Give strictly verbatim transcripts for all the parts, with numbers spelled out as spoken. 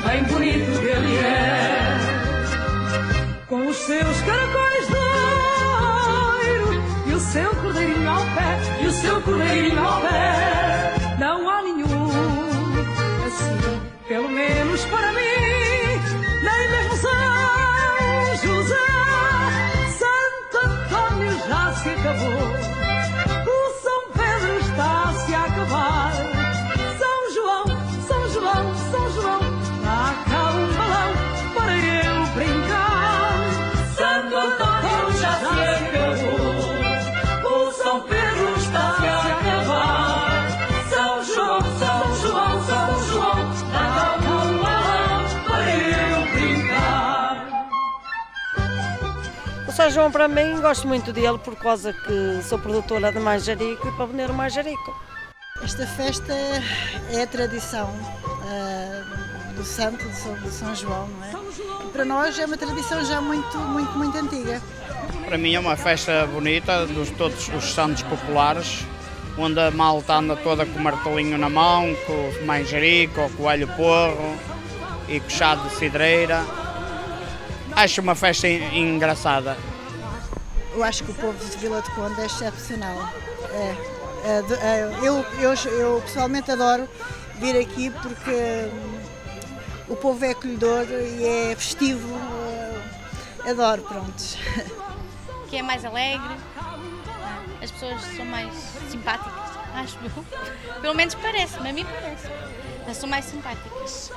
bem bonito ele é. Com os seus caracóis de ouro e o seu cordeirinho ao pé, e o seu cordeirinho ao pé. Não há nenhum assim, pelo menos para mim, nem mesmo São José. Santo Antônio já se acabou, o São Pedro está-se a acabar. São João, São João, São João, dá cá um balão para eu brincar. Santo Antônio já se acabou, o São Pedro está-se a acabar. São João, São João, São João, dá cá um balão para eu brincar. O São João, para mim, gosto muito dele por causa que sou produtora de manjerico e para vender o manjerico. Esta festa é a tradição uh, do santo, de São, de São João, não é? E para nós é uma tradição já muito, muito, muito antiga. Para mim é uma festa bonita, dos todos os santos populares, onde a malta anda toda com o martelinho na mão, com o manjerico, com o coelho porro e com o chá de cidreira. Acho uma festa engraçada. Eu acho que o povo de Vila de Conde é excepcional. É, é, é, eu, eu, eu pessoalmente adoro vir aqui porque hum, o povo é acolhedor e é festivo. Uh, adoro, pronto. Que é mais alegre, as pessoas são mais simpáticas, acho eu. Pelo menos parece-me, a mim parece. Elas são mais simpáticas.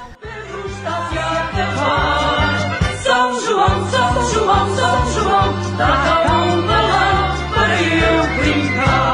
São João, São João, São João, dá cá um balão para eu brincar.